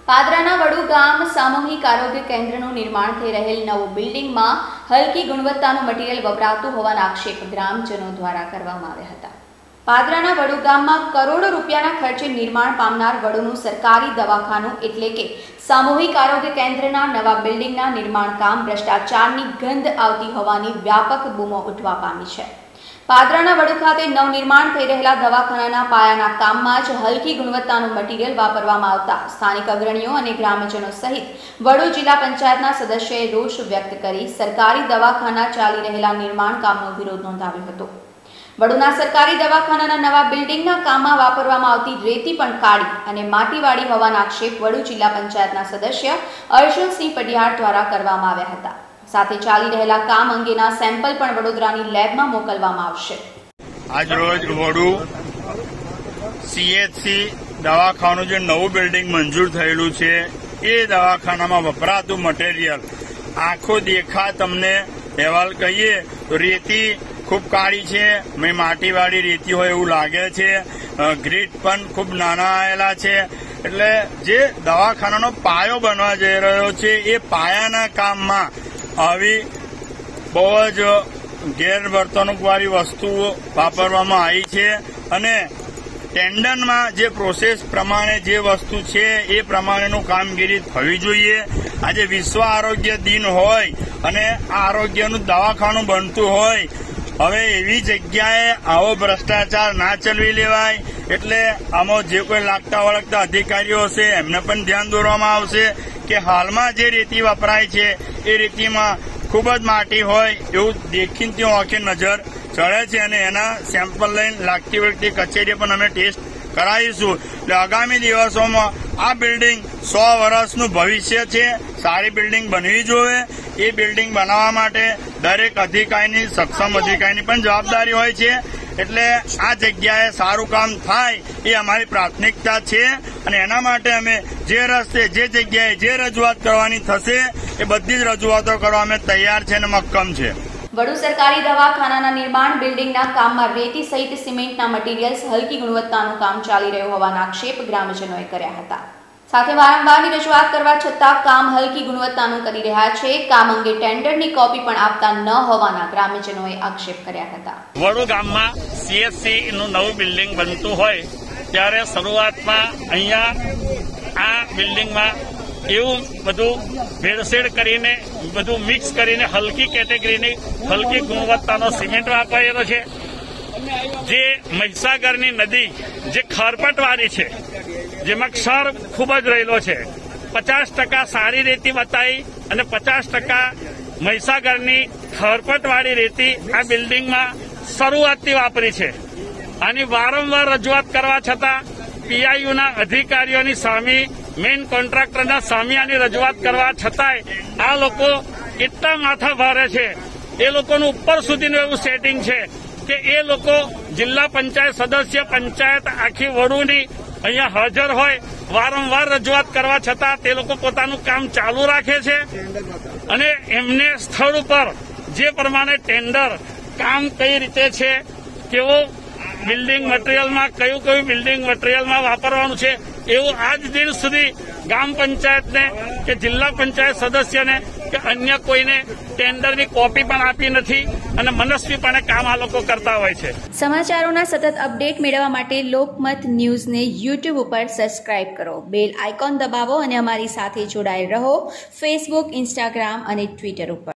પાદરાના વડુ ગામ સામૂહિક આરોગ્ય કેન્દ્રનું નિર્માણ થઈ રહેલ નવું બિલ્ડિંગમાં હલકી ગુણવત્તાનું મટીરીયલ વપરાતું હોવાના આક્ષેપ ગ્રામજનો દ્વારા કરવામાં આવ્યા હતા। પાદરાના વડુ ગામમાં કરોડો રૂપિયાના ખર્ચે નિર્માણ પામનાર વડુનું સરકારી દવાખાનું એટલે કે સામૂહિક આરોગ્ય કેન્દ્રના નવા બિલ્ડિંગના નિર્માણ કામ ભ્રષ્ટાચારની ગંધ આવતી હોવાની વ્યાપક બૂમો ઉઠવા પામી છે। પાદરાના વડુ ખાતે નવનિર્માણ થઈ રહેલા દવાખાનાના પાયાના કામમાં જ હલકી ગુણવત્તાનું મટીરીયલ વાપરવામાં આવતા સ્થાનિક અગ્રણીઓ અને ગ્રામજનો સહિત વડુ જિલ્લા પંચાયતના સદસ્યોએ રોષ વ્યક્ત કરી સરકારી દવાખાના ચાલી રહેલા નિર્માણ કામનો વિરોધ નોંધાવ્યો હતો। વડુના સરકારી દવાખાનાના નવા બિલ્ડિંગના કામમાં વાપરવામાં આવતી રેતી પણ કાળી અને માટીવાળી હોવાના આક્ષેપ વડુ જિલ્લા પંચાયતના સદસ્ય અર્જુનસિંહ પડિયાર દ્વારા કરવામાં આવ્યા હતા। સાથે ચાલી રહેલા કામ અંગેના સેમ્પલ પણ વડોદરાની લેબમાં મોકલવામાં આવશે। આજ રોજ વડુ સીએચસી દવાખાનું જે નવું બિલ્ડિંગ મંજૂર થયેલું છે એ દવાખાનામાં વપરાતું મટીરીયલ આખો દેખા તમને અહેવાલ કહીએ તો રેતી ખૂબ કાળી છે, માટીવાળી રેતી હોય એવું લાગે છે। ગ્રીટ પણ ખૂબ નાના આવેલા છે। એટલે જે દવાખાનાનો પાયો બનવા જઈ રહ્યો છે એ પાયાના કામમાં આવી બહુ જ ગેરવર્તણૂકવાળી વસ્તુઓ વાપરવામાં આવી છે અને ટેન્ડરમાં જે પ્રોસેસ પ્રમાણે જે વસ્તુ છે એ પ્રમાણેનું કામગીરી થવી જોઈએ। આજે વિશ્વ આરોગ્ય દિન હોય અને આરોગ્યનું દવાખાનું બનતું હોય, હવે એવી જગ્યાએ આવો ભ્રષ્ટાચાર ના ચલવી લેવાય। એટલે આમાં જે કોઈ લાગતા વળગતા અધિકારીઓ હશે એમને પણ ધ્યાન દોરવામાં આવશે કે હાલમાં જે રેતી વપરાય છે એ રેતીમાં ખૂબ જ માટી હોય એવું દેખીને ત્યાં આંખે નજર ચડે છે અને એના સેમ્પલ લઈને લાગતી વળગતી કચેરીએ પણ અમે ટેસ્ટ કરાવીશું। એટલે આગામી દિવસોમાં આ બિલ્ડિંગ 100 વર્ષનું ભવિષ્ય છે, સારી બિલ્ડિંગ બનવી જોઈએ। એ બિલ્ડિંગ બનાવવા માટે દરેક અધિકારીની સક્ષમ અધિકારીની પણ જવાબદારી હોય છે। એટલે આ જગ્યાએ સારું કામ થાય એ અમારી પ્રાથમિકતા છે અને એના માટે અમે જે રસ્તે જે જગ્યાએ જે રજૂઆત કરવાની થશે એ બધી જ રજૂઆતો કરવા અમે તૈયાર છે અને મક્કમ છે। વડુ સરકારી દવાખાનાના નિર્માણ બિલ્ડિંગના કામમાં રેતી સહિત સિમેન્ટના મટીરીયલ્સ હલકી ગુણવત્તાનું કામ ચાલી રહ્યું હોવાના આક્ષેપ ગ્રામજનોએ કર્યા હતા। સાથે વારંવારની રજૂઆત કરવા છતાં કામ હલકી ગુણવત્તાનું કરી રહ્યા છે। કામ અંગે ટેન્ડરની કોપી પણ આપતા ન હોવાના ગ્રામજનોએ આક્ષેપ કર્યા હતા। વડુ ગામમાં સીએચસી નું નવું બિલ્ડિંગ બનતું હોય ત્યારે શરૂઆતમાં અહીંયા આ બિલ્ડિંગમાં એવું બધું ભેળસેળ કરીને બધું મિક્સ કરીને હલકી કેટેગરીની હલકી ગુણવત્તાનો સિમેન્ટ વાપરેલો છે। જે મહીસાગરની નદી જે ખરપટવાળી છે, જેમાં ક્ષાર ખૂબ જ રહેલો છે, 50% સારી રેતી બતાવી અને 50% મહીસાગરની ખરપટવાળી રેતી આ બિલ્ડિંગમાં શરૂઆતથી વાપરી છે। આની વારંવાર રજૂઆત કરવા છતાં પીઆઈયુના અધિકારીઓની સામે, મેઇન કોન્ટ્રાક્ટરના સામે આની રજૂઆત કરવા છતાંય આ લોકો એટલા માથા ભારે છે, એ લોકોનું ઉપર સુધીનું એવું સેટિંગ છે કે એ લોકો જિલ્લા પંચાયત સદસ્ય, પંચાયત આખી વડુની અહીંયા હાજર હોય, વારંવાર રજૂઆત કરવા છતાં તે લોકો પોતાનું કામ ચાલુ રાખે છે અને એમને સ્થળ ઉપર જે પ્રમાણે ટેન્ડર કામ કઈ રીતે છે, કેવો બિલ્ડિંગ મટીરીયલમાં કયું બિલ્ડિંગ મટીરીયલમાં વાપરવાનું છે એવું આજ દિન સુધી ગામ પંચાયતને કે જિલ્લા પંચાયત સદસ્યને કે અન્ય કોઈને ટેન્ડરની કોપી પણ આપી નથી અને મનસ્વીપણે કામ આ લોકો કરતા હોય છે। સમાચારોના સતત અપડેટ મેળવવા માટે લોકમત ન્યૂઝને યુટ્યુબ ઉપર સબસ્ક્રાઇબ કરો, બેલ આઇકોન દબાવો અને અમારી સાથે જોડાયેલ રહો ફેસબુક, ઇન્સ્ટાગ્રામ અને ટ્વિટર ઉપર।